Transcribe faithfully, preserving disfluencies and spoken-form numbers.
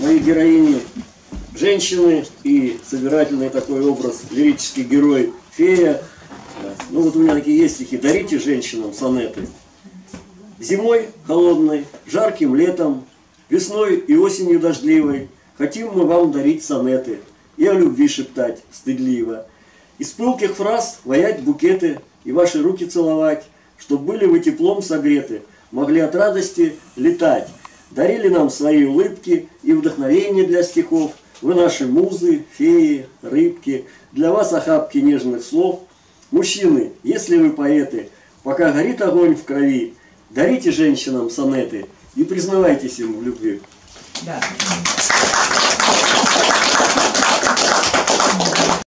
мои героини женщины и собирательный такой образ, лирический герой фея. Ну вот у меня такие есть стихи. Дарите женщинам сонеты. Зимой холодной, жарким летом, весной и осенью дождливой хотим мы вам дарить сонеты и о любви шептать стыдливо. Из пылких фраз воять букеты и ваши руки целовать, чтоб были вы теплом согреты, могли от радости летать. Дарили нам свои улыбки и вдохновение для стихов. Вы наши музы, феи, рыбки, для вас охапки нежных слов. Мужчины, если вы поэты, пока горит огонь в крови, дарите женщинам сонеты и признавайтесь им в любви. Да.